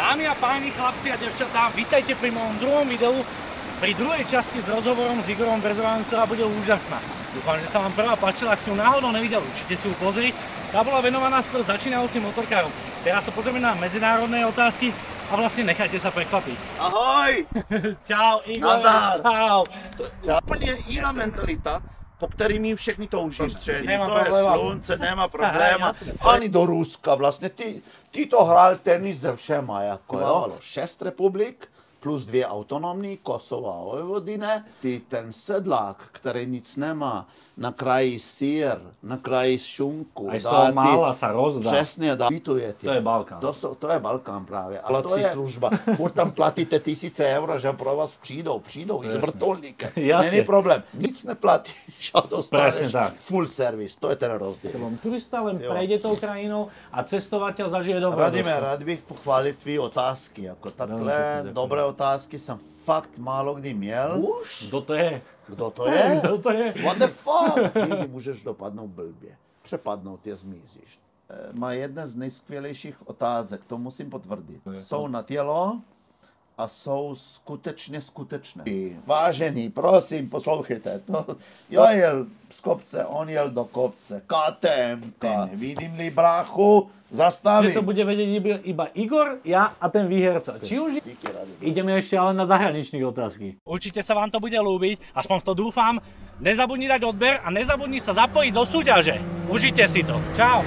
Dámy a páni, chlapci a devčatá, vítajte pri mojom druhom videu, pri druhej časti s rozhovorom s Igorom Brezovárom, ktorá bude úžasná. Dúfam, že sa vám prvá páčila, ak si ju náhodou nevidel, určite si ju pozri. Tá bola venovaná skôr začínajúcim motorkárom. Teraz sa pozrieme na medzinárodné otázky a vlastne nechajte sa prekvapiť. Ahoj! Čau, Igor. Nazdar. Čau. Úplně jiná mentalita, po který my všechny touží střední. Nemá To je probléma. slunce, nemá probléma. Jasně. Ani do Ruska vlastně. Ty to hrál tenis se všema, jako jo. 6 republik plus 2 autonomní, Kosovo a Vojvodina. Ty ten sedlák, který nic nemá, na kraji sír, na kraji šunku. Aj z toho mála sa rozdá. Přesně, bytuje tě. To je Balkán. To je Balkán právě. A to je služba. Furt tam platíte 1000 eur, že pro vás přijdou i s vrtulníkem. Není problém. Nic neplatíš a dostaneš full service. To je ten rozdíl. Turista len prejde tou krajinou a cestovateľ zažije dobré. Rád bych pochválit tvý otázky. Jako takhle dobré otázky jsem fakt málo kdy měl. Už? Kdo to je? Kdo to je? Kdo to je? What the fuck? Nikdy můžeš dopadnout blbě. Přepadnout je zmizíš. Má jedna z nejskvělejších otázek, to musím potvrdit. Jsou na tělo a jsou skutečné. Vážený, prosím, poslouchejte. Já jel z kopce, on jel do kopce. KTM-ka. Vidím-li bráchu, zastavím. Že to bude vedieť iba Igor, ja a ten výherca. Či už ideme ešte ale na zahraničných otázky. Určite sa vám to bude ľúbiť, aspoň v to dúfam. Nezabudni dať odber a nezabudni sa zapojiť do súťaže. Užite si to. Čau.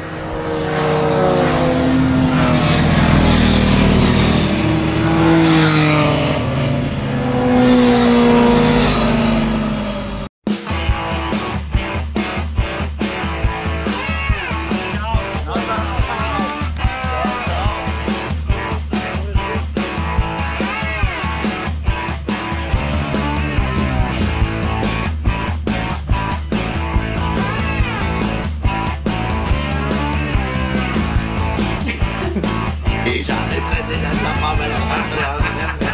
Žádný prezident na Pavela Patriána.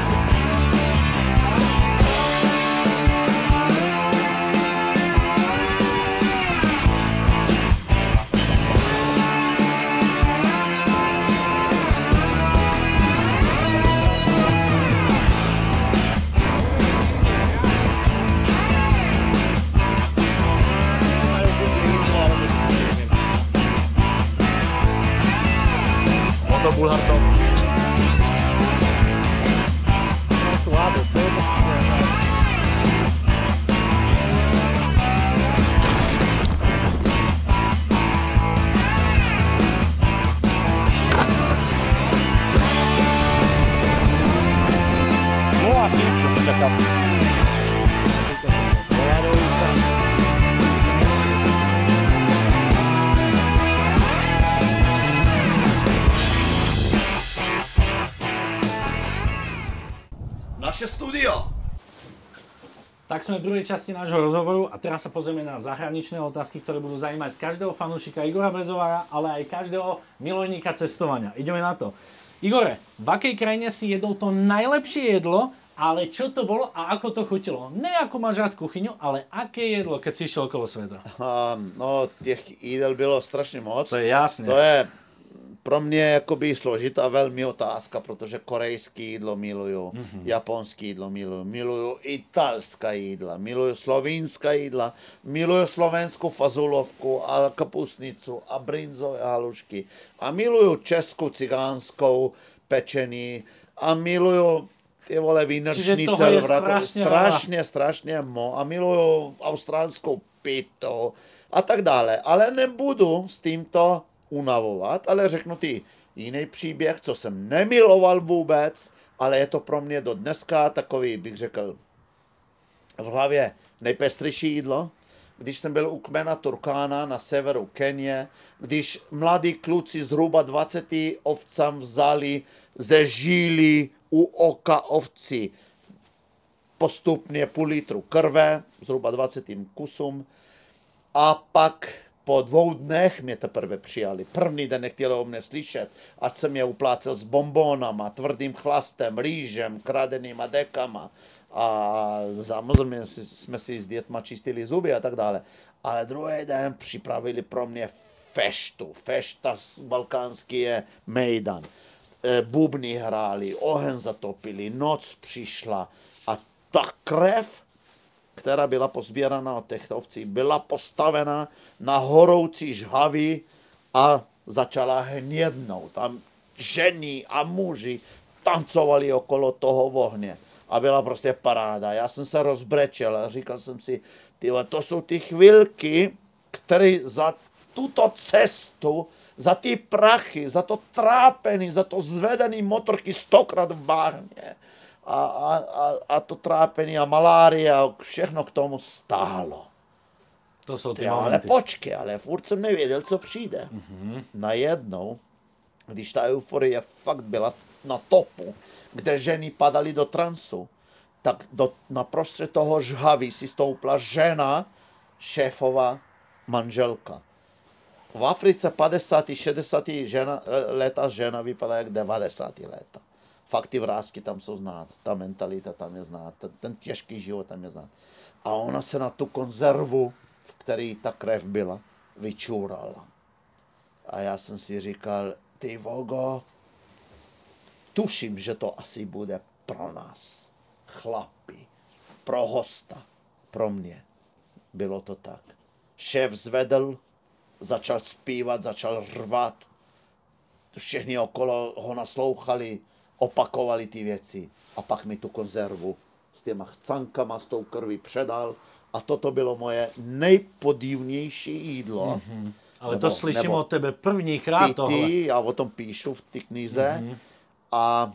Moto Bulhartov. To sú ABC. No a tým, čo sa čaká. Naše studio. Tak sme v druhej časti nášho rozhovoru a teraz sa pozrieme na zahraničné otázky, ktoré budú zaujímať každého fanúšika Igora Brezovára, ale aj každého milovníka cestovania. Ideme na to. Igore, v akej krajine si jedol to najlepšie jedlo, ale čo to bolo a ako to chutilo? Ne ako máš rád kuchyňu, ale aké jedlo, keď si išiel okolo sveta? No, těch jídel bylo strašně moc. To je jasné. To je pro mě jakoby složitá velmi otázka, protože korejské jídlo miluju, japonské jídlo miluju italská jídla, miluju slovinská jídla, miluju slovenskou fazulovku a kapustnicu a brinzové halušky a miluju českou cigánskou pečení a miluju ty vole vínečnice, strašně a miluju australskou pitu a tak dále, ale nebudu s tímto unavovat, ale řeknu ti jiný příběh, co jsem nemiloval vůbec, ale je to pro mě do dneska takový, bych řekl, v hlavě nejpestřejší jídlo. Když jsem byl u kmena Turkána na severu Kenie, když mladí kluci zhruba 20 ovcám vzali ze žíly u oka ovci postupně půl litru krve, zhruba 20 kusům, a pak po 2 dnech mě teprve přijali. První den nechtěli o mne slyšet, ať jsem je uplácel s bombónama, tvrdým chlastem, rýžem, kradenýma dekama. A samozřejmě jsme si s dětma čistili zuby a tak dále. Ale druhý den připravili pro mě feštu. Fešta balkánský je mejdan. bubny hráli, oheň zatopili, noc přišla a ta krev, která byla pozběraná od těch ovcí, byla postavena na horoucí žhavy a začala hnědnout. Tam ženy a muži tancovali okolo toho ohně. A byla prostě paráda. Já jsem se rozbrečel a říkal jsem si, tyhle, to jsou ty chvilky, které za tuto cestu, za ty prachy, za to trápení, za to zvedený motorky 100krát v bahně a to trápení a malária, všechno k tomu stálo. To jsou ty Ale momenty. počkej, ale furt jsem nevěděl, co přijde. Najednou, když ta euforie fakt byla na topu, kde ženy padaly do transu, tak naprostřed toho žhaví si stoupla žena, šéfová manželka. V Africe 50. 60. léta žena vypadá jak 90. léta. Fakt ty vrásky tam jsou znát, ta mentalita tam je znát, ten těžký život tam je znát. A ona se na tu konzervu, v které ta krev byla, vyčurala. A já jsem si říkal, ty vogo, tuším, že to asi bude pro nás, chlapi, pro hosta, pro mě. Bylo to tak. Šéf zvedl, začal zpívat, začal rvat. Všichni okolo ho naslouchali, opakovali ty věci. A pak mi tu konzervu s těma chcankama, s tou krví předal. A toto bylo moje nejpodivnější jídlo. Ale to slyším od tebe prvníkrát tohle. Já o tom píšu v té knize. A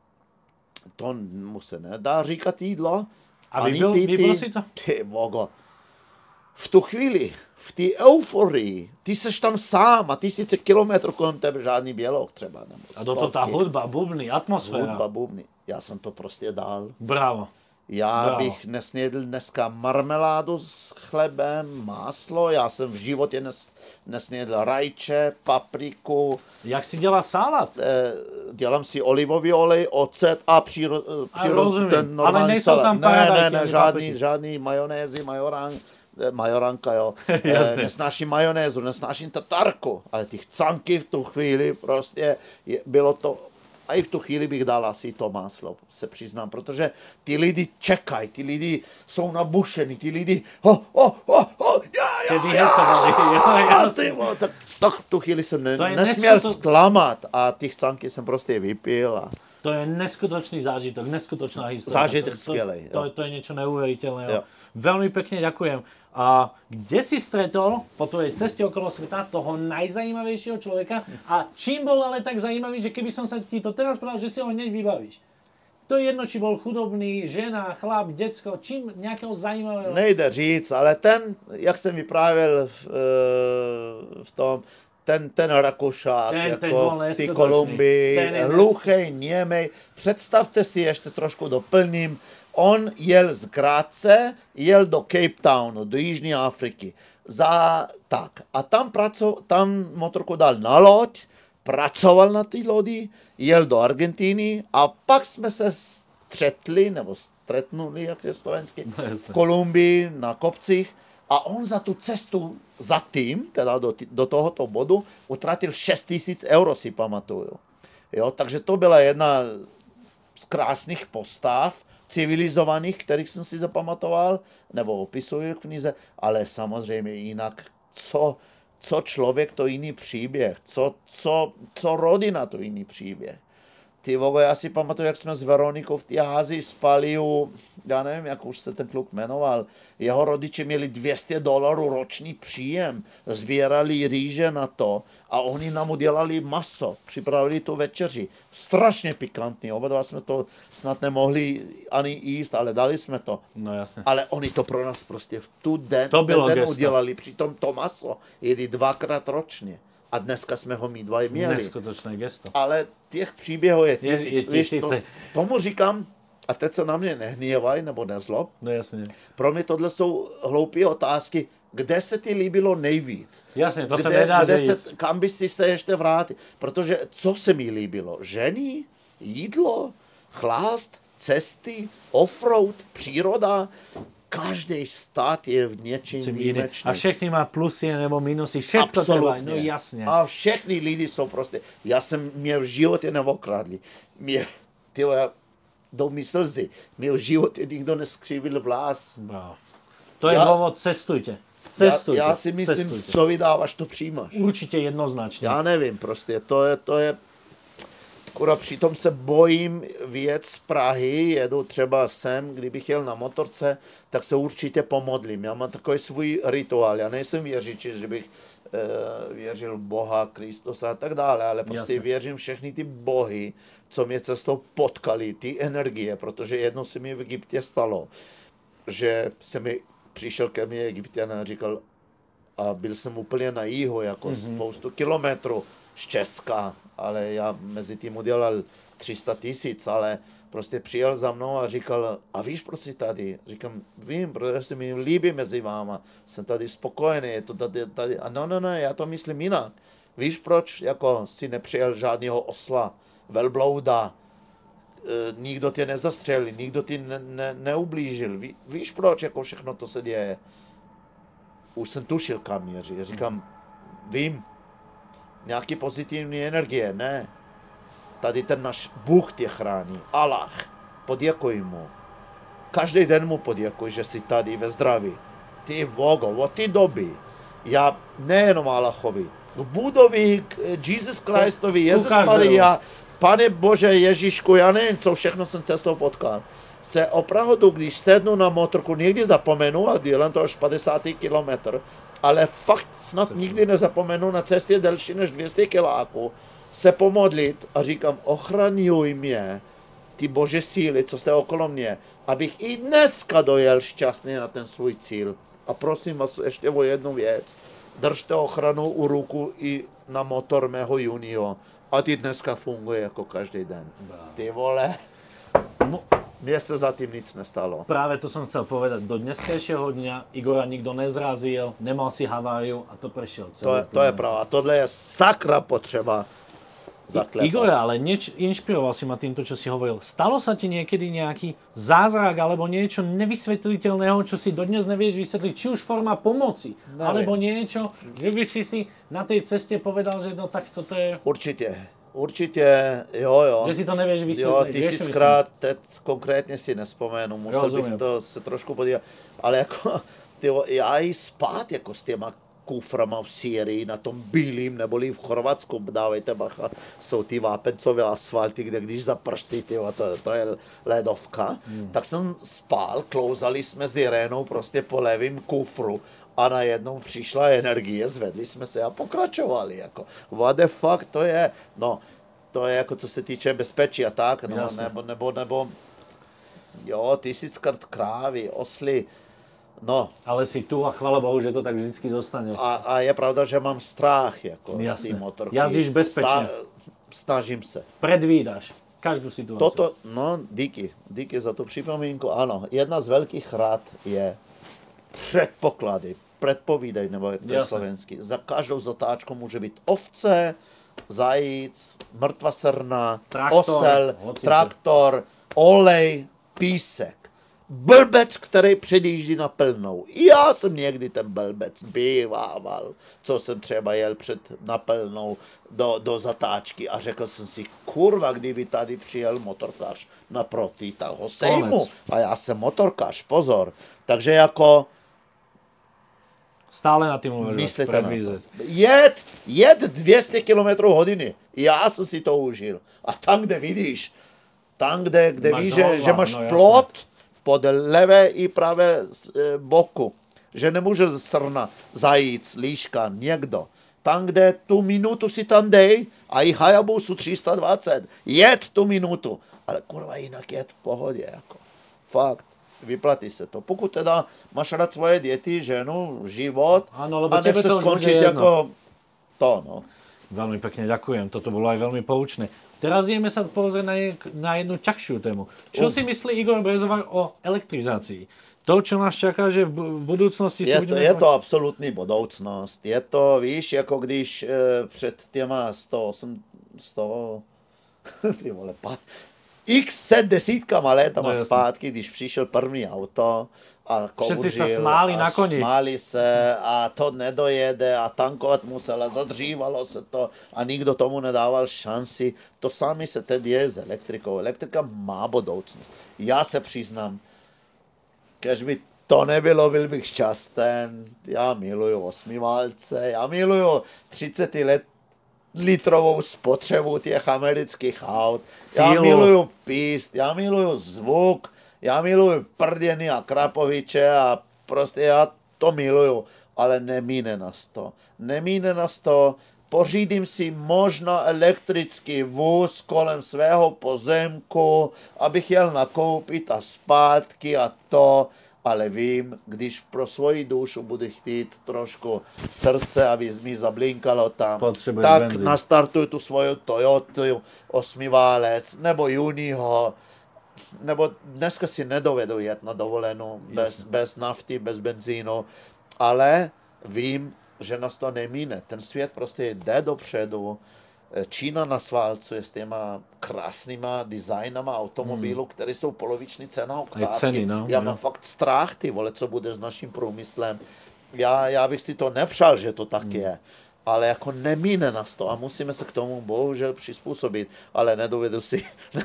to mu se nedá říkat jídlo. A vybil si to? Ty vogo. V tu chvíli, v té euforii, ty seš tam sám a 1000 kilometrů kolem tebe žádný běloch třeba. Nebo a do toho ta hudba, bubny, atmosféra. Hudba, bubny. Já jsem to prostě dal. Bravo. Já bych nesnědl dneska marmeládu s chlebem, máslo, já jsem v životě nesnědl rajče, papriku. Jak si dělá salát? Dělám si olivový olej, ocet a ten normální salát. Ne, žádný majonézy, majoranka, jo. Nesnáším majonézu, nesnáším tatarku, ale ty chcanky v tu chvíli prostě bylo to. A i v tu chvíli bych dal asi to máslo, se přiznám, protože ty lidi čekají, ty lidi jsou nabušení, ty lidi tak v tu chvíli jsem nesměl zklamat a ty chcanky jsem prostě vypil. A... To je neskutočný zážitok, neskutočná história. Zážitek skvělej. To je niečo neuveriteľné. Veľmi pekne ďakujem. A kde si stretol po tvojej ceste okolo sveta toho najzajímavejšieho človeka a čím bol ale tak zajímavý, že keby som sa ti to teraz povedal, že si ho hneď vybavíš? To je jedno, či bol chudobný, žena, chlap, decko, čím nějakého zajímavého? Nejde říct, ale ten, jak jsem vyprávěl v tom, ten Rakušák, jako v té Kolumbii, hluchej, němej. Představte si, ještě trošku doplním, on jel z Grace, jel do Cape Townu, do Jižní Afriky. A tam motorku dal na loď, pracoval na té lodi, jel do Argentíny a pak jsme se stretnuli, jak je slovensky, v Kolumbii na kopcích. A on za tu cestu zatím, teda do tohoto bodu, utratil 6 000 euro, si pamatuju. Jo, takže to byla jedna z krásných postav, civilizovaných, kterých jsem si zapamatoval, nebo opisuju v knize, ale samozřejmě jinak, co člověk, to jiný příběh, co rodina, to jiný příběh. Ty vogo, já si pamatuju, jak jsme s Veronikou v té Ázii spali já nevím, jak už se ten kluk jmenoval, jeho rodiče měli $200 roční příjem, sbírali rýže na to a oni nám udělali maso, připravili tu večeři. Strašně pikantní, oba dva jsme to snad nemohli ani jíst, ale dali jsme to. No jasně. Ale oni to pro nás prostě v ten den udělali, přitom to maso jedí 2krát ročně. A dneska jsme ho my dva měli. Neskutočné gesto. Ale těch příběhů je tisíce. Tomu říkám, a teď se na mě nehnívaj nebo nezlob. No jasně. Pro mě tohle jsou hloupé otázky, kde se ti líbilo nejvíc. Jasně, to se nedá říct. Kam by si se ještě vrátil? Protože co se mi líbilo? Ženy, jídlo, chlást, cesty, offroad, příroda. každý stát je v něčím výjimečný. A všechny má plusy nebo minusy, všechno treba, no jasně. A všechny lidi jsou prostě, mě v životě neokradli. Do mi slzy. Mě v životě nikdo neskřivil vlas. Bravo. To je důvod, cestujte. Já si myslím, co vydáváš, to přijímáš. Určitě jednoznačně. Já nevím, prostě, to je přitom se bojím věc z Prahy, jedu třeba sem, kdybych jel na motorce, tak se určitě pomodlím. Já mám takový svůj rituál, já nejsem věříč, že bych věřil v Boha, Kristosa a tak dále, ale prostě věřím všechny ty bohy, co mě cestou potkali, ty energie, protože jedno se mi v Egyptě stalo, že přišel ke mně Egypťan a říkal, a byl jsem úplně na jihu, jako spoustu kilometrů z Česka, ale já mezi tím udělal 300 000, ale prostě přijel za mnou a říkal, a víš, proč jsi tady? Říkám, vím, protože se mi líbí mezi váma, jsem tady spokojený, je to tady. A no, já to myslím jinak. Víš, proč jako si nepřijel žádného osla, velblouda, nikdo tě nezastřelil, nikdo ti neublížil. Víš, proč jako všechno to se děje? Už jsem tušil, kam měří. Říkám, vím, nějaký pozitivní energie, ne. Tady ten náš Bůh tě chrání, Allah, poděkuj mu. Každý den mu poděkuj, že jsi tady ve zdraví. Ty vogo, od té doby, já nejenom Allahovi, k Budovi, k Jesus Christovi, Jezus Maria, Pane Bože Ježíšku, já nevím, co všechno jsem cestou potkal. Se opravdu, když sednu na motorku, někdy zapomenu a dělám to až 50 kilometr, ale fakt snad nikdy nezapomenu na cestě delší než 200 kiláků se pomodlit a říkám, ochraňuj mě, ty bože síly, co jste okolo mě, abych i dneska dojel šťastně na ten svůj cíl. A prosím vás ještě o jednu věc, držte ochranu u ruku i na motor mého Junio. A ty dneska funguje jako každý den. Ty vole, mne se zatím nic nestalo. Práve to som chcel povedať. Do dneskejšieho dňa Igora nikto nezrazil, nemal si haváriu a to prešiel celý. To je pravda. Tohle je sakra potřeba zaklepať. Igore, ale inšpiroval si ma týmto, čo si hovoril. Stalo sa ti niekedy nejaký zázrak alebo niečo nevysvetliteľného, čo si dodnes nevieš vysvetliť? Či už forma pomoci, alebo niečo, že by si na tej ceste povedal, že no tak toto je... Určitě, jo. Že si to nevíš vysvětlit. Jo, 1000krát, teď konkrétně si nespomenu, musel bych to se trošku podívat. Ale jako, já i spát jako s těma kuframa v Sýrii, na tom bílým, neboli v Chorvatsku, dávejte bacha, jsou ty vápencové asfalty, kde když zaprští, to je ledovka, tak jsem spál, klouzali jsme s Irénou prostě po levým kufru a najednou přišla energie, zvedli jsme se a pokračovali, jako, what the fuck, to je jako co se týče bezpečí a tak, no, nebo, jo, 1000krát krávy, osly, no. Ale si tu a chvála Bohu, že to tak vždycky zostane. A je pravda, že mám strach jako z té motorky. Jazdíš bezpečně. Snažím se. Predvídáš každou situaci. Díky za tu připomínku. Ano, jedna z velkých rád je předpoklady, předpovídej, nebo jak to je slovensky. Za každou zatáčku může být ovce, zajíc, mrtvá srna, osel, traktor, olej, písek. Blbec, který předjíždí na plnou. Já jsem někdy ten blbec bývával, co jsem třeba jel na plnou do zatáčky a řekl jsem si, kurva, kdyby tady přijel motorkář naproti, tak ho sejmu. A já jsem motorkář, pozor. Takže jako... Stále na tím uvažovat, predvízet. Jed 200 km hodiny. Já jsem si to užil. A tam, kde vidíš, kde víš, že máš plot, pod levé i pravé boku, že nemůže srna, zajíc, líška, někdo. Tam, kde tu minutu si tam dej a i Hayabusu 320, jed tu minutu, ale kurva jinak jed v pohodě, jako. Fakt, vyplatí se to. Pokud teda máš rád svoje děti, ženu, život a nechceš skončit jako to, no. Veľmi pekne ďakujem, toto bolo aj veľmi poučné. Teraz ideme sa pozrieť na jednu ťažšiu tému. Čo si myslí Igor Brezovar o elektrizácii? To, čo nás čaká, že v budúcnosti... Je to absolutní budoucnost. Je to, víš, jako když před těma 100, ty vole, x set desítkama létama No, jasně. zpátky, když přišel první auto a Všetci sa kouřil smáli a na koni. smáli se a to nedojede a tankovat musel a zadřívalo se to a nikdo tomu nedával šanci. To sami se teď je s elektrikou. Elektrika má budoucnost. Já se přiznám, když by to nebylo, byl bych šťasten. Já miluju osmiválce, já miluju 30 let litrovou spotřebu těch amerických aut. Já Sílu. miluju píst, já miluju zvuk, já miluju prděny a krapoviče a prostě já to miluju, ale nemíne nás to. Nemíne nás to. Pořídím si možná elektrický vůz kolem svého pozemku, abych jel nakoupit a zpátky a to, ale vím, když pro svoji dušu budu chtít trošku srdce, aby mi zablinkalo tam, Potřebuješ tak benzín. nastartuj tu svoju Toyotu osmiválec nebo Uniho, nebo dneska si nedovedu jet na dovolenou bez nafty, bez benzínu, ale vím, že nás to nemíne. Ten svět prostě jde dopředu. Čína nás válcuje s těma krásnýma designama automobilů, které jsou poloviční cena oktávky. ceny, no, Já jo. mám fakt strach, ty vole, co bude s naším průmyslem. Já bych si to nepřál, že to tak je. Ale jako nemíne nás to a musíme se k tomu bohužel přizpůsobit, ale nedovedu si,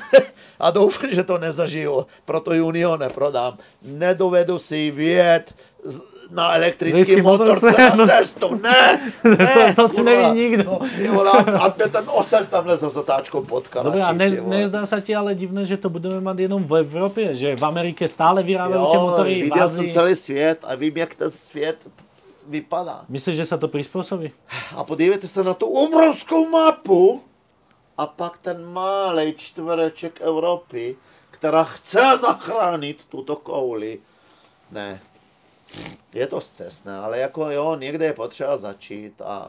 a doufám, že to nezažiju, proto Junio neprodám, nedovedu si vyjet na elektrický Vždycky motorce motorce, na cestu, ne, to si kurva. neví nikdo. Ty vole, a ten osel tamhle za zatáčkou pod Dobre, a Karačí, ty vole. nezdá sa ti ale divné, že to budeme mať jenom v Európe? Že v Amerike stále vyrábajú tie Jo, motory v viděl jsem Ázii? celý svět a vím, jak ten svět vypadá. Myslíš, že sa to prispôsobí? A podívejte se na tu obrovskou mapu a pak ten malej čtvereček Evropy, která chce zachránit tuto kouli. Ne, je to scestné, ale jako jo, někde je potřeba začít a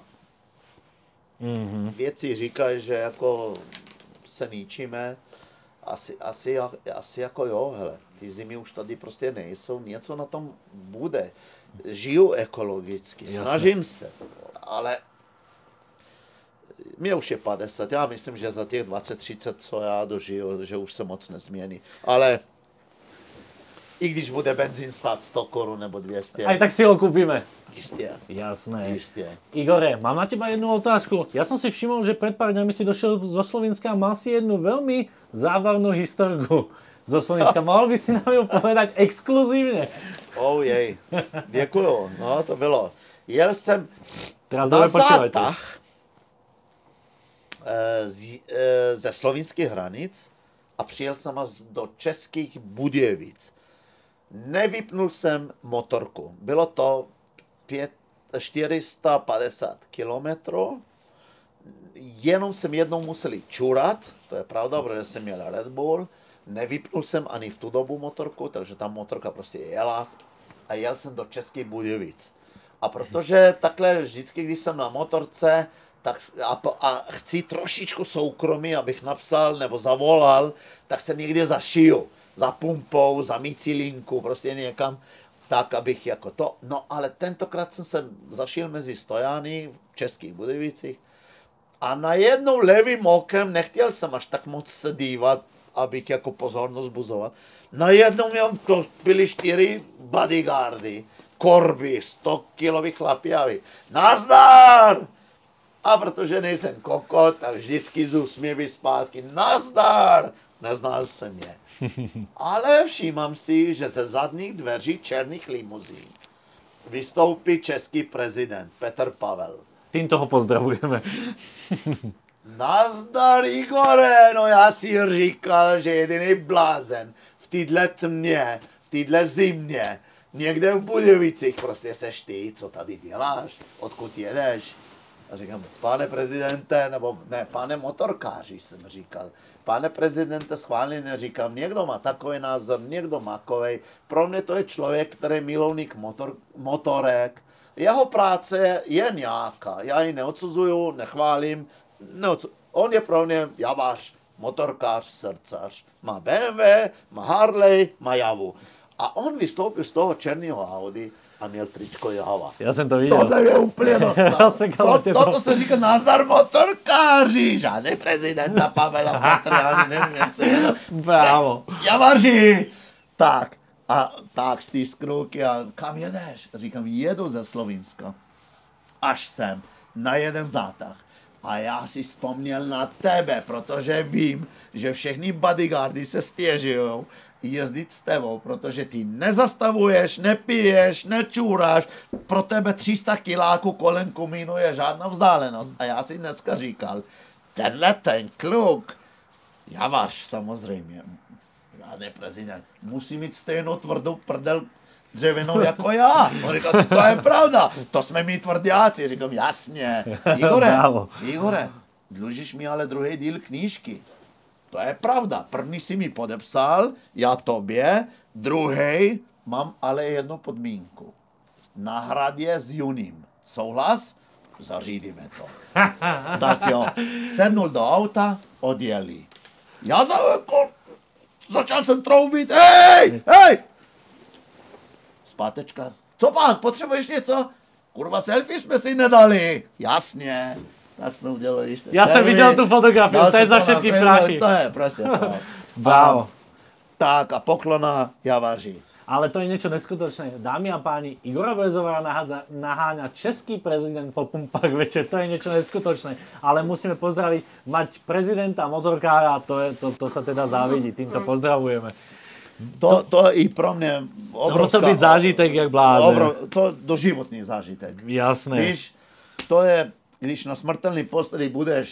věci říkají, že jako se ničíme. Asi jako jo, hele, ty zimy už tady prostě nejsou, něco na tom bude. Žiju ekologicky, Jasne. snažím se, ale mě už je 50, já myslím, že za těch 20-30, co já dožiju, že už se moc nezmění. Ale i když bude benzín stát 100 korun nebo 200, Aj tak si ho kúpime. jistě, Jasné. jistě. Igore, mám na teba jednu otázku. Ja som si všimol, že pred pár dňami si došiel zo Slovenska a mal si jednu veľmi zábavnú historku zo Slovenska. Mohol by si nám ju povedať exkluzívne? Oh jej, děkuju, no to bylo. Jel jsem Teraz na dobre počúvajte. zátah ze slovinských hranic a přijel jsem až do Českých Budějovic. Nevypnul jsem motorku. Bylo to 450 kilometrů. Jenom jsem jednou musel čurat, to je pravda, protože jsem měl Red Bull. Nevypnul jsem ani v tu dobu motorku, takže ta motorka prostě jela a jel jsem do Českých Budějovic. A protože takhle vždycky, když jsem na motorce, tak a chci trošičku soukromí, abych napsal nebo zavolal, tak se někde zašiju. Za pumpou, za micilinku, prostě někam, tak abych jako to. No ale tentokrát jsem se zašil mezi stojány v Českých Budějovicích a najednou levým okem, nechtěl jsem až tak moc se dívat, abych jako pozornost buzoval. Najednou to byly 4 bodyguardy, korby, 100 kilových chlapěvy. Nazdar! A protože nejsem kokot, tak vždycky z úsměvy zpátky. Nazdar! Neznal jsem je. Ale všímám si, že ze zadních dveří černých limuzín vystoupí český prezident Petr Pavel. Týmto ho pozdravujeme. Nazdar, Igore, no já si říkal, že jediný blázen v téhle tmě, v téhle zimě, někde v Budějovicích prostě seš ty, co tady děláš, odkud jedeš. A říkám, pane prezidente, nebo ne, pane motorkáři jsem říkal. Pane prezidente, schválně neříkám, někdo má takový názor, někdo má takovej. Pro mě to je člověk, který je milovník motorek. Jeho práce je nějaká, já ji neodsuzuju, nechválím. On je pro mě javář, motorkář, srdcař. Má BMW, má Harley, má Javu. A on vystoupil z toho černého Audi a měl tričko Java. Já jsem to viděl. Tohle je úplně dostal. Toto se říká nazdar motorkáři, žádný prezidenta Pavela Petra, nevím, jak se jmenuje. Bravo. Javaři! Tak, a tak stisknu, a kam jedeš? Říkám, jedu ze Slovinska. Až sem, na jeden zátah. A já si vzpomněl na tebe, protože vím, že všechny bodyguardy se stěžují jezdit s tebou, protože ty nezastavuješ, nepiješ, nečůráš, pro tebe 300 kiláků kolem komínu je žádná vzdálenost. A já si dneska říkal, tenhle ten kluk, Javař samozřejmě, žádný prezident, musí mít stejnou tvrdou prdel dřevěnou jako já. On říkal, to je pravda, to jsme my tvrdáci. Říkám, jasně. Igore, dlužíš mi ale druhý díl knížky. To je pravda. První si mi podepsal, já tobě, druhý mám ale jednu podmínku. Na hradě s Juním. Souhlas? Zařídíme to. Tak jo, sednul do auta, odjeli. Já začal jsem troubit, hej! Zpátečka. Co pak, potřebuješ něco? Kurva, selfie jsme si nedali. Jasně. Tak jsme udělali Já jsem viděl tu fotografii, to je za všetky prachy. To je presne to. Bravo. Tak a poklona Javaři. Ale to je niečo neskutočné. Dámy a páni, Igora Brezová naháňa český prezident po pumpách večer. To je niečo neskutočné. Ale musíme pozdraviť, mať prezidenta motorkára, to sa teda závidí. Týmto pozdravujeme. To i pro mě obrovská... To musel být zážitek jak blázen. To doživotný zážitek. Jasné. Víš, to je, když na smrtelný posteli budeš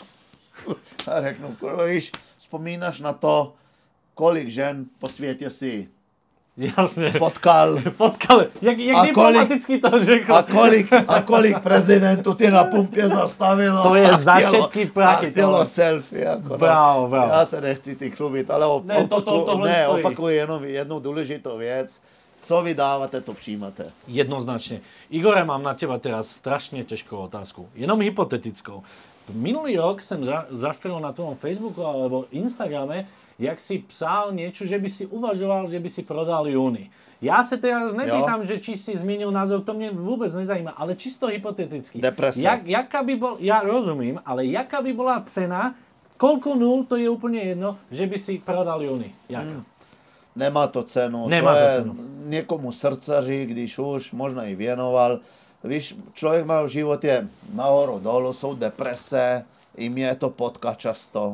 a řeknu, víš, vzpomínáš na to, kolik žen po světě si Jasne. potkal. Jak diplomaticky to řekl. A kolik prezidentů ty na pumpě zastavilo. To je za všetky prachy. A chtělo selfie. Jako bravo. Já se nechci ty chlubit, ale opakuju jenom jednu důležitou věc. Co vydáváte, to přijímáte. Jednoznačne. Igore, mám na teba teraz strašne ťažkú otázku. Jenom hypotetickou. Minulý rok som zastrelil na tvojom Facebooku alebo Instagrame, jak si psal niečo, že by si uvažoval, že by si prodal Juni. Ja sa teraz nepýtam, že či si zmenil názor, to mne vôbec nezajíma, ale čisto hypoteticky. Depresia. Ja rozumím, ale jaká by bola cena, koľko nul, to je úplne jedno, že by si prodal Juni. Jaká? Nemá to cenu. Někomu srdcaři, když už, možná i věnoval. Víš, člověk má v životě nahoru, dolu, jsou deprese, i mě to potká často.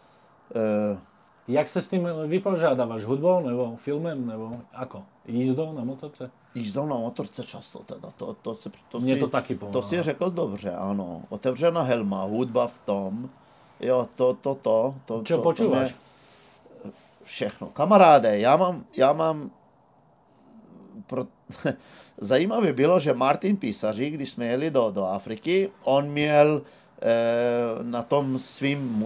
Jak se s tím vypořádáváš? Hudbou nebo filmem nebo ako? Jízdou na motorce? Jízdou na motorce často teda. Mně to taky pomáhá. To si řekl dobře, ano. Otevřená helma, hudba v tom. Jo, to. Čo počúvaš? Všechno. Kamaráde, já mám zajímavé bylo, že Martin Písařík, když jsme jeli do Afriky, on měl na tom svým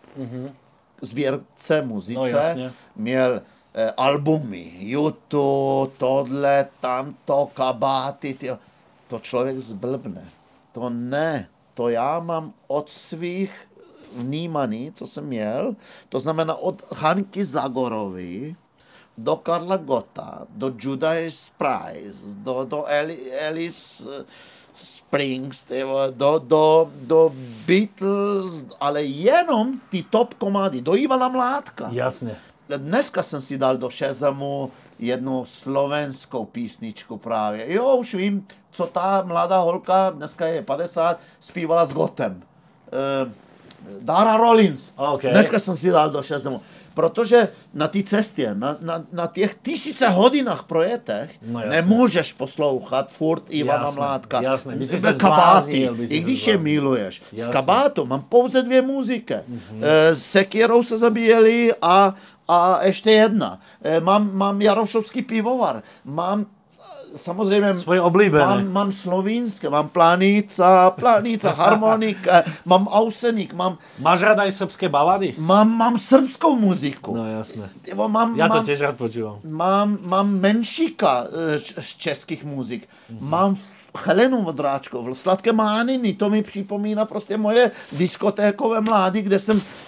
sbírce muzice, měl albumy, YouTube, tohle, tamto, kabáty, to člověk zblbne. To já mám od svých vnímaný, co jsem měl, to znamená od Hanky Zagorovy do Karla Gotta, do Judas Price, do Alice Springs, do Beatles, ale jenom ty top komády, do Ivana Mládka. Jasně. Dneska jsem si dal do Shazamu jednu slovenskou písničku právě. Jo, už vím, co ta mladá holka, dneska je 50, zpívala s Gottem. Dara Rollins. Okay. Dneska jsem si dal do Shazamu. Protože na té cestě, na těch 1000 hodinách projetech nemůžeš poslouchat furt Ivana Mládka. Jasné, by si se kabáty, i když je miluješ. Z kabátu mám pouze 2 muziky. Sekierou se zabíjeli a ještě jedna. Mám Jarošovský pivovar. Mám samozřejmě svoje oblíbené. Mám slovínské, mám Planica, harmonika, mám Ausenik, Máš rád aj srbské balady? Mám srbskou muziku. No jasné. Ja to tiež rád počúvam. Mám Menšíka z českých muzik. Mám Helenu Vodráčkovou, Sladké mániny, to mi připomíná prostě moje diskotékové mlády, kde jsem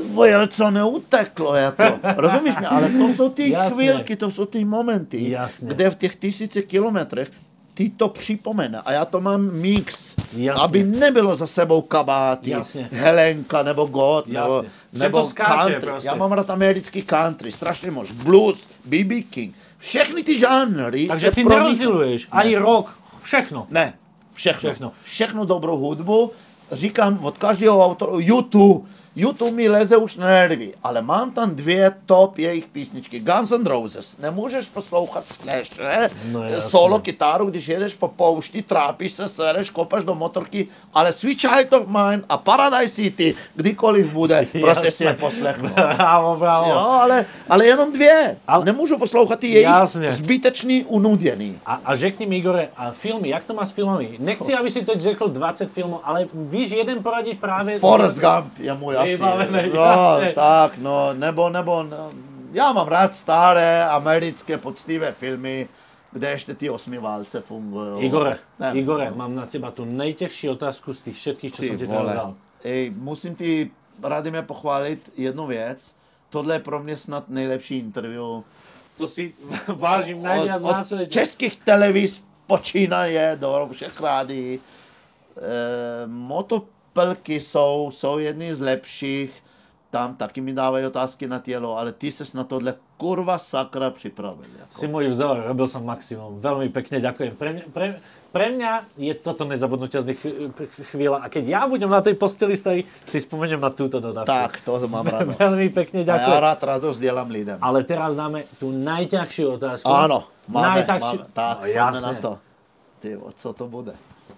co neuteklo, jako. Rozumíš mě? Ale to jsou ty chvílky, to jsou ty momenty, kde v těch 1000 kilometrech ty to připomene. A já to mám mix, aby nebylo za sebou kabáty, Helenka nebo God, nebo country. Prostě. Já mám rád americký country, strašně moc. Blues, B.B. King, všechny ty žánry. Takže ty nerozděluješ, ani rock, všechno. Ne, všechno dobrou hudbu. Říkám od každého autora, YouTube mi leze už na nervy, ale mám tam 2 top jejich písničky. Guns N' Roses, nemůžeš poslouchat Slash, ne? Solo kytaru, když jedeš po poušti, trápíš se, sereš, kopaš do motorky, ale Sweet Child of Mine a Paradise City, kdykoliv bude, prostě si je poslechnu. Bravo. Jo, ale jenom 2. Nemůžu poslouchat ty jejich zbytečný, unuděný. A řekni mi, Igore, a filmy, jak to má s filmami? Nechci, aby si teď řekl 20 filmů, ale víš jeden poradit právě... Forrest Gump je můj asi. Tak, nebo, já mám rád staré americké poctivé filmy, kde ještě ty 8 válce fungují. Igore, mám na teba tu nejtěžší otázku z těch všetkých, co jsem ti teraz dal. Musím ti, Radime, pochválit jednu věc. Tohle je pro mě snad nejlepší interview. To si vážím najviac na svete. Od českých televíz počínaje do všech rádií. Motopelky jsou jedny z lepších, tam taky mi dávají otázky na tělo, ale ty ses na tohle kurva sakra připravil. Jako. Si môj vzor, robil som maximum, veľmi pekne ďakujem. Pre mňa je toto nezabudnutelná chvíľa a keď ja budem na tej posteli stať, si spomeniem na túto dodávku. Tak, to mám radosť. Veľmi pekne ďakujem. A ja rád radosť dielam lidem. Ale teraz dáme tú najťažšiu otázku. Áno, máme. Tak, poďme na to. Tyvo, co to bude?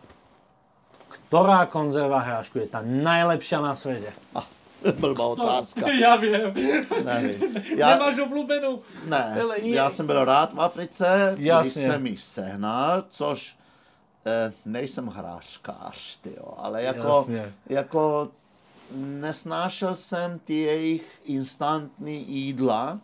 Ktorá konzerva hrášku je tá najlepšia na svete? Blbá otázka. Ja viem. Nevím. Nemáš obľúbenú? Ne, já jsem byl rád v Africe, když jsem ji sehnal, což nejsem hráčkář, ale jako nesnášel jsem ty jejich instantní jídla,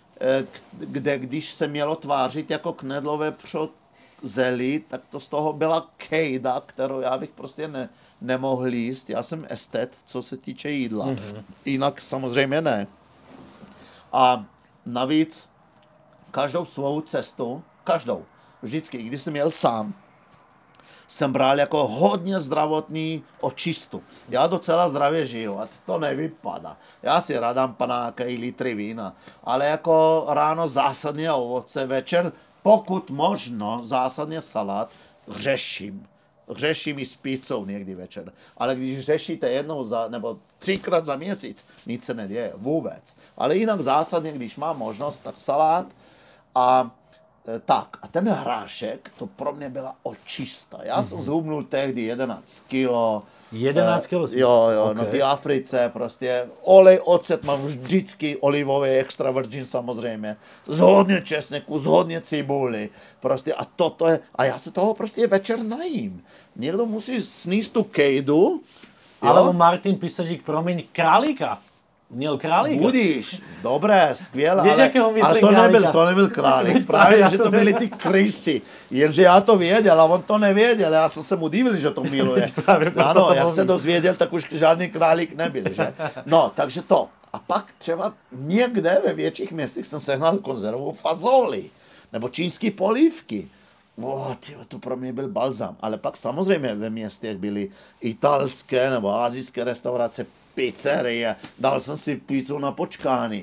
kde když se mělo tvářit jako knedlové zeli, tak to z toho byla kejda, kterou já bych prostě nemohl jíst. Já jsem estet, co se týče jídla. Jinak samozřejmě ne. A navíc každou svou cestu, vždycky, když jsem jel sám, jsem bral jako hodně zdravotní očistu. Já docela zdravě žiju a to nevypadá. Já si radám panáka i litry vína, ale jako ráno zásadně ovoce, večer pokud možno zásadně salát, Řeším i s pizzou někdy večer. Ale když řešíte jednou nebo 3krát za měsíc, nic se neděje vůbec. Ale jinak zásadně, když mám možnost, tak salát a tak. A ten hrášek, to pro mě byla očista. Já jsem zhubnul tehdy 11 kilo. 11 kilo? Jo, okay. No ty Africe prostě. Olej, ocet mám vždycky olivový, extra virgin samozřejmě. Z hodně česneku, z hodně cibuly. Prostě a toto je, a já se toho prostě večer najím. Někdo musí sníst tu kejdu. Alebo Martin Pisažík, promiň, králíka. Měl králíka. Budíš, dobré, skvěle, ale to nebyl králík, právě, že to byly ty krysy, jenže já to věděl a on to nevěděl, já jsem se mu divil, že to miluje. Ano, jak se dozvěděl, tak už žádný králík nebyl, že? No, takže to. A pak třeba někde ve větších městech jsem sehnal konzervu fazoli, nebo čínský polívky. To pro mě byl balzám, ale pak samozřejmě ve městech byly italské nebo asijské restaurace, pizzerie, dal jsem si pizzu na počkány,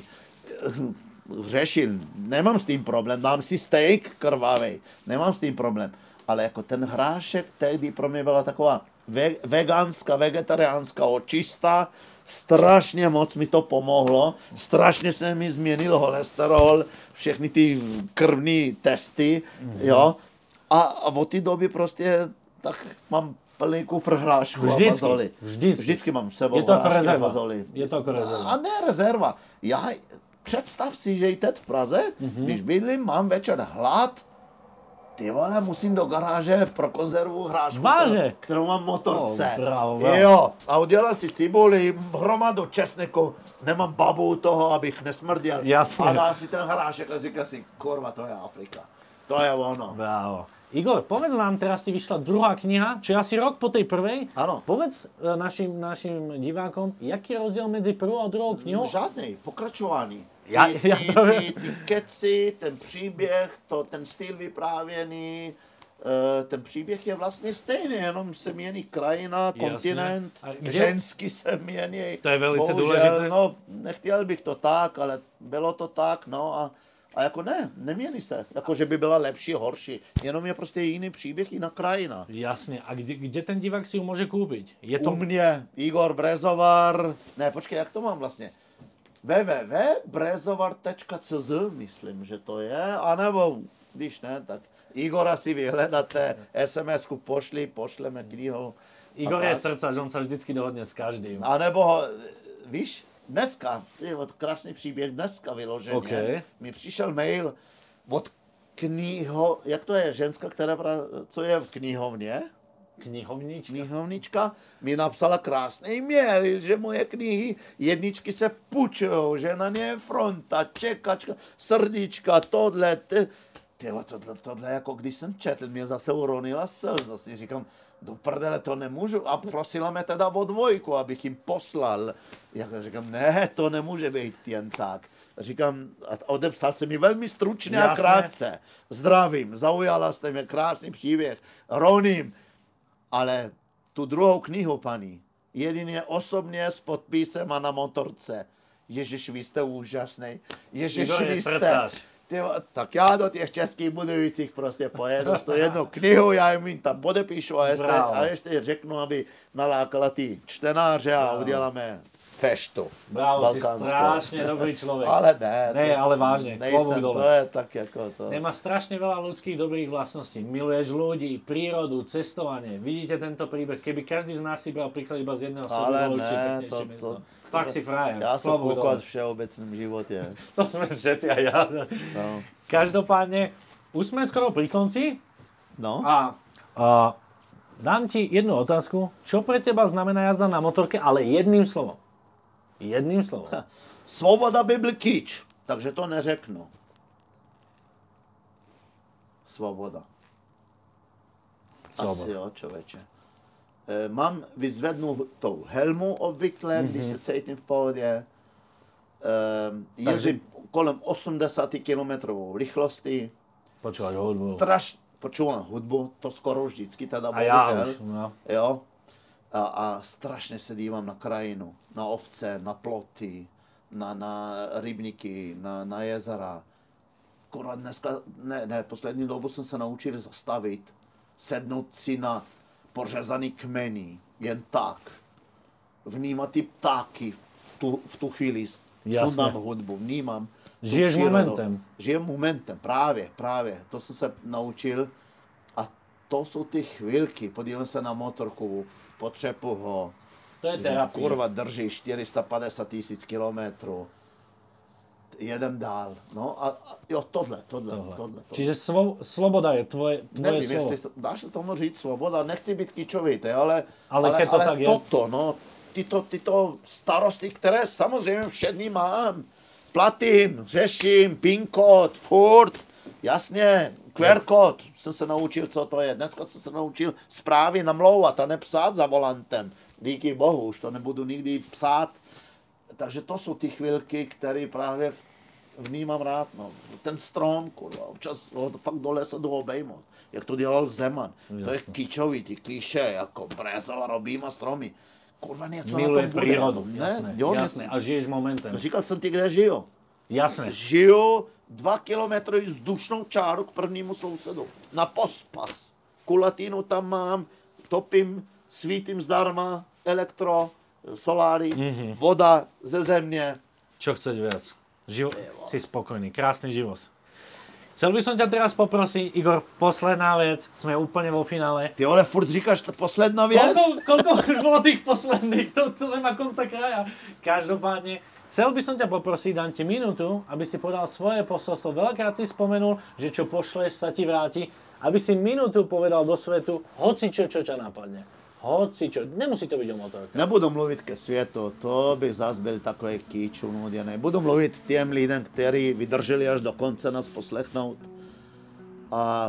řešil, nemám s tím problém, dám si steak krvavej, nemám s tím problém, ale jako ten hrášek tehdy pro mě byla taková veganská, vegetariánská očista, strašně moc mi to pomohlo, strašně se mi změnil cholesterol, všechny ty krvní testy, jo, a od té doby prostě tak mám plný kufr hrášku a fazoli. Vždycky mám s sebou hrášky a fazoli. Je to jako rezerva. A ne rezerva. Představ si, že i teď v Praze, když bydlím, mám večer hlad, ty vole, musím do garáže pro konzervu hrášku, kterou mám v motorce. Bravo. Jo, a udělal si cibuli, hromadu česneku, nemám babu toho, abych nesmrděl. Jasně. A dá si ten hrášek a říká si, kurva, to je Afrika. To je ono. Bravo. Igor, povedz nám, teraz ti vyšla druhá kniha, čo je asi rok po tej prvej. Áno. Povedz našim divákom, jaký je rozdiel medzi prvou a druhou knihou? Žádnej, pokračování. Ty keci, ten příběh, ten styl vyprávěný, ten příběh je vlastně stejný, jenom se mění krajina, kontinent, žensky se mění. To je velice bohužel, důležité. no, nechtěl bych to tak, ale bylo to tak, no a jako nemění se, jako že by byla lepší, horší, jenom je prostě jiný příběh, jiná krajina. Jasne, a kde ten divák si ju môže kúpiť? Je to... U mě, Igor Brezovar, ne, počkej, jak to mám vlastně? www.brezovar.cz, myslím, že to je, anebo když ne, tak Igora si vyhledáte, SMS-ku pošleme knihu. Igor je srdcař, on sa vždycky dohodne s každým. A nebo, víš, dneska, krásný příběh, dneska vyloženě, okay. mi přišel mail od jak to je, ženská, která pracuje v knihovně? Knihovnička mi napsala krásný mail, že moje knihy jedničky se půjčujou, že na ně je fronta, čekačka, srdíčka, tohle, tohle, jako když jsem četl, mě zase uronila slza, si říkám, do prdele to nemůžu, a prosila mě teda o 2, abych jim poslal. Já říkám, ne, to nemůže být jen tak. Říkám, a odepsal se mi velmi stručně a krátce. Zdravím, zaujala jste mě, krásný příběh, Roním, ale tu druhou knihu, paní, jedině osobně s podpisem a na motorce. Ježiš, vy jste úžasný. Ježiš, vy jste... Tak já do těch českých Budějovicích prostě pojedu s tou jednou knihu, já jim tam podepíšu a ještě řeknu, aby nalákala ty čtenáře a uděláme feštu. Bravo, balkánskou. Si strašne dobrý človek. Ale ne. Ale vážne, klobúk dole. To je tak jako to. Nemá strašne veľa ľudských dobrých vlastností. Miluješ ľudí, prírodu, cestovanie. Vidíte tento príbeh, keby každý z nás si bral príklad iba z jedného ale sodu, ne, Fakt si frajer. Já jsem koukal v všeobecném životě. To sme všetci a ja. No. Každopádne, už sme skoro pri konci. No. A dám ti jednu otázku. Čo pre teba znamená jazda na motorke, ale jedným slovom? Jedným slovom. Svoboda by byl kýč, takže to neřeknu. Svoboda. Asi jo, člověče. Mám vyzvednutou helmu obvykle, když se cítím v pohodě. Jezdím kolem 80 km rychlosti. Počúvaš hudbu. Počúvam hudbu, to skoro vždycky teda bohužel. A ja už, no. Jo. A strašně se dívám na krajinu, na ovce, na ploty, na rybníky, na jezera. Kurva, dneska, poslední dobu jsem se naučil zastavit, sednout si na pořezaný kmeny, jen tak. Vnímat ty ptáky v tu chvíli, sundám hudbu, vnímám. Žiješ momentem. Žijem momentem, právě. To jsem se naučil a to jsou ty chvilky. Podívám se na motorku, potřepu ho. To je terapie. Kurva, drží 450 000 kilometrů. Jedem dál. No a jo, tohle. Čiže sloboda je tvoje nevím, slovo. Jestli dáš se tomu říct svoboda, nechci být kyčovitý, ale to tak je. Toto, no, tyto starosti, které samozřejmě všechny mám, platím, řeším, PIN kód, furt, jasně, QR kód, jsem se naučil, co to je. Dneska jsem se naučil správy namlouvat a nepsát za volantem. Díky bohu, už to nebudu nikdy psát. Takže to jsou ty chvilky, které právě vnímám rád. No. Ten strom, kurva, občas ho fakt do lesa jdu obejmout. Jak to dělal Zeman. Jasne. To je kyčový, ty klíše, jako Brezovar objíma stromy. Kurva, něco miluje na tom bude. prírodu, Ne? jasné. A žiješ momentem. Říkal jsem ti, kde žiju. Jasné. Žiju 2 kilometry vzdušnou čáru k prvnímu sousedu. Na pospas. Kulatinu tam mám, topím, svítím zdarma, elektro, soláry, voda ze země. Čo chceš viac? Si spokojný, krásny život. Chcel by som ťa teraz poprosiť, Igor, posledná vec, sme úplne vo finále. Ty ale furt říkáš posledná věc? Koľko už bolo tých posledných? To nemá konca kraja. Každopádne, chcel by som ťa poprosiť, dám ti minútu, aby si podal svoje posolstvo. Veľakrát si spomenul, že čo pošleš, sa ti vráti. Aby si minútu povedal do svetu, hoci čo ťa napadne. Hoci čo, nemusí to byť o motorke. Nebudu mluvit ke světu, to bych zase byl takový kýč unuděný. Budu mluvit těm lidem, kteří vydrželi až do konce nás poslechnout. A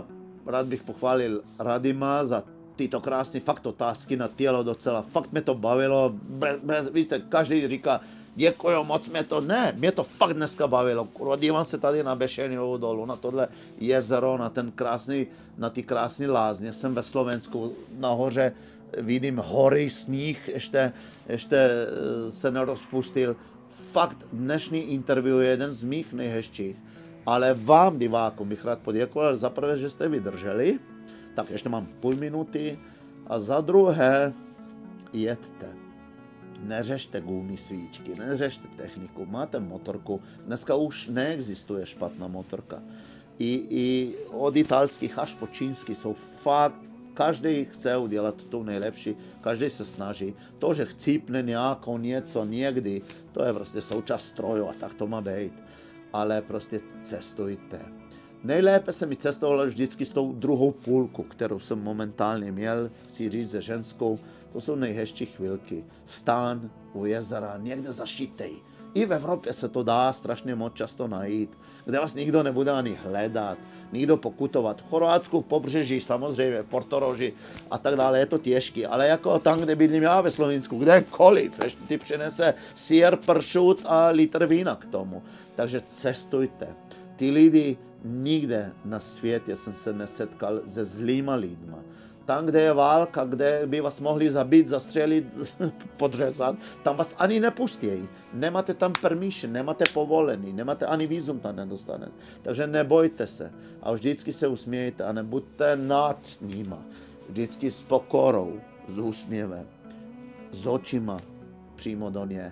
rád bych pochválil Radima za tyto krásné fakt otázky na tělo docela. Fakt mě to bavilo. Víte, každý říká, děkuju, moc mě to, ne, mě to fakt dneska bavilo. Kurva, dívám se tady na Bešeňovou dolu, na tohle jezero, na ty krásné lázně. Jsem ve Slovensku, nahoře vidím hory, sníh, ještě se nerozpustil. Fakt dnešní interview je jeden z mých nejhezčích. Ale vám, divákům, bych rád poděkoval za prvé, že jste vydrželi. Tak ještě mám půl minuty. A za druhé, jeďte. Neřešte gumy, svíčky, neřešte techniku, máte motorku. Dneska už neexistuje špatná motorka. I od italských až po čínský jsou fakt, každý chce udělat tu nejlepší, každý se snaží. To, že chcípne nějakou něco někdy, to je prostě součást strojů a tak to má být. Ale prostě cestujte. Nejlépe se mi cestovalo vždycky s tou druhou půlku, kterou jsem momentálně měl, chci říct se ženskou. To jsou nejhezčí chvilky. Stán u jezera, někde zašitej. I v Evropě se to dá strašně moc často najít, kde vás nikdo nebude ani hledat, nikdo pokutovat. V Chorvatsku, pobřeží, samozřejmě, Portoroži a tak dále, je to těžké, ale jako tam, kde bydlím já ve Slovinsku, kdekoliv, ještě ty přinese sír, pršut a litr vína k tomu. Takže cestujte. Ty lidi nikde na světě jsem se nesetkal se zlýma lidma. Tam, kde je válka, kde by vás mohli zabít, zastřelit, podřezat, tam vás ani nepustí. Nemáte tam permission, nemáte povolený, nemáte ani vízum tam nedostanete. Takže nebojte se a vždycky se usmějte a nebuďte nad nima. Vždycky s pokorou, s úsměvem, s očima přímo do ně.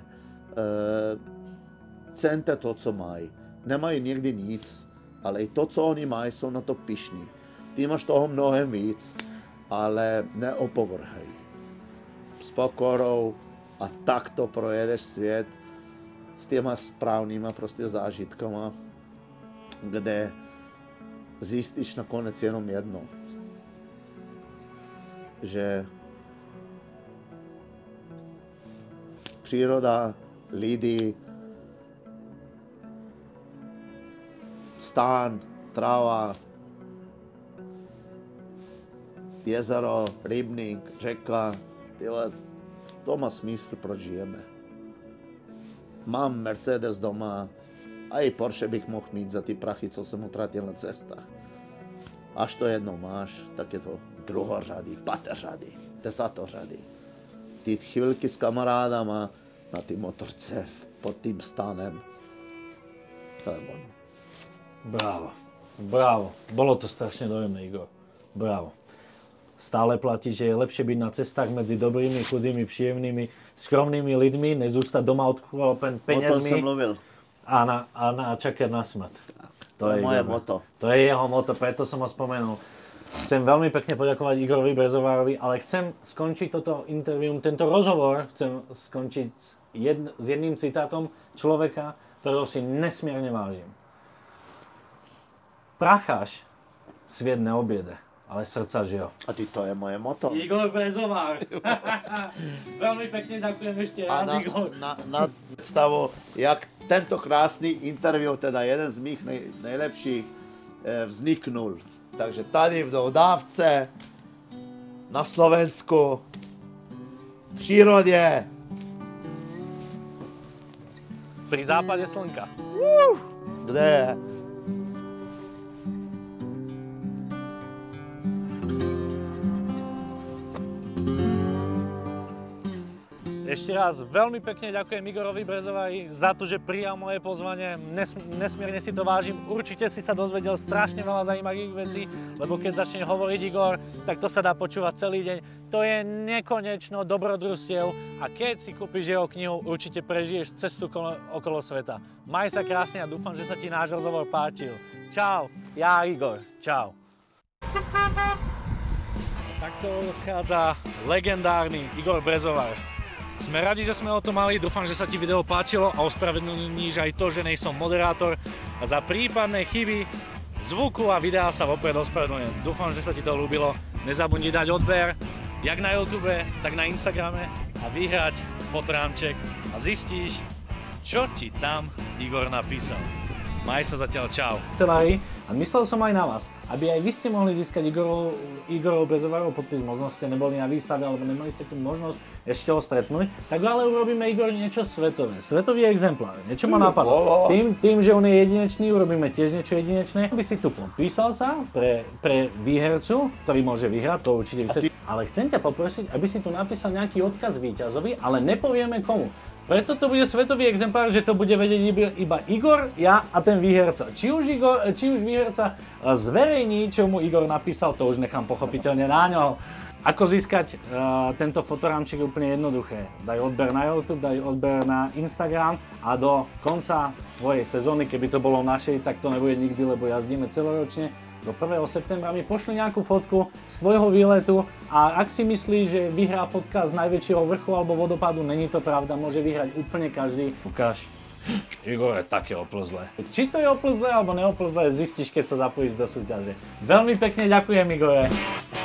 Cente to, co mají. Nemají někdy nic, ale i to, co oni mají, jsou na to pyšní. Ty máš toho mnohem víc, ale neopovrhej. S pokorou a takto projedeš svět s těma správnýma prostě zážitkama, kde zjistíš nakonec jenom jedno, že příroda, lidi, stán, tráva, jezero, rybník, řeka, tyhle, to má smysl, proč žijeme. Mám Mercedes doma a i Porsche bych mohl mít za ty prachy, co jsem utratil na cestách. Až to jednou máš, tak je to druhořady, pateřady, desatořady. Ty chvilky s kamarádama na ty motorce pod tím stánem, to je ono. Bravo, bravo. Bolo to strašne dojemné, Igor. Bravo. Stále platí, že je lepšie byť na cestách medzi dobrými, chudými, príjemnými, skromnými ľuďmi, než zostať doma odklopen peniazmi. O tom som mluvil. A čakať na smrť. To je moje moto. To je jeho moto, preto som ho spomenul. Chcem veľmi pekne poďakovať Igorovi Brezovárovi, ale chcem skončiť toto interview, tento rozhovor, chcem skončiť s jedným citátom človeka, ktorého si nesmierne vážim. Pracháš svět neobjede, ale srdca žije. A ty to je moje moto. Igor Brezovár. Velmi pěkně děkujem ještě raz, Igor. Na představu, jak tento krásný interview, teda jeden z mých nejlepších, vzniknul. Takže tady v dodávce, na Slovensku, v přírodě. Při západě slnka. Kde je? Ešte raz veľmi pekne ďakujem Igorovi Brezovári za to, že prijal moje pozvanie. Nesmierne si to vážim. Určite si sa dozvedel strašne veľa zaujímavých vecí, lebo keď začne hovoriť Igor, tak to sa dá počúvať celý deň. To je nekonečno dobrodružstiev a keď si kúpiš jeho knihu, určite prežiješ cestu okolo sveta. Maj sa krásne a dúfam, že sa ti náš rozhovor páčil. Čau, ja Igor. Čau. Takto odchádza legendárny Igor Brezovár. Sme radi, že sme o to mali, dúfam, že sa ti video páčilo a ospravedlníš aj to, že nejsom moderátor. A za prípadné chyby zvuku a videa sa vopred ospravedlňujem. Dúfam, že sa ti to ľúbilo. Nezabudni dať odber, jak na YouTube, tak na Instagrame a vyhrať fotrámček a zistíš, čo ti tam Igor napísal. Maj sa zatiaľ, čau. A myslel som aj na vás, aby aj vy ste mohli získať Igorov Brezovarov podpis, možno ste neboli na výstave alebo nemali ste tu možnosť ešte ho stretnúť, tak ale urobíme Igor niečo svetové, svetový exemplár, niečo ma napadlo. Tým, že on je jedinečný, urobíme tiež niečo jedinečné, aby si tu podpísal sa pre výhercu, ktorý môže vyhrať, to určite vysvetlí. Ale chcem ťa poprosiť, aby si tu napísal nejaký odkaz víťazovi, ale nepovieme komu. Preto to bude svetový exemplár, že to bude vedieť iba Igor, ja a ten výherca. Či už výherca zverejní, čo mu Igor napísal, to už nechám pochopiteľne na ňo. Ako získať tento fotoramček je úplne jednoduché. Daj odber na YouTube, daj odber na Instagram a do konca tvojej sezóny, keby to bolo našej, tak to nebude nikdy, lebo jazdíme celoročne. Do 1. septembra mi pošli nejakú fotku z tvojho výletu a ak si myslíš, že vyhrá fotka z najväčšieho vrchu alebo vodopádu, není to pravda, môže vyhrať úplne každý. Ukáž. Igor je také oplzlé. Či to je oplzlé alebo neoplzlé, zistíš, keď sa zapojíš do súťaže. Veľmi pekne ďakujem, Igore.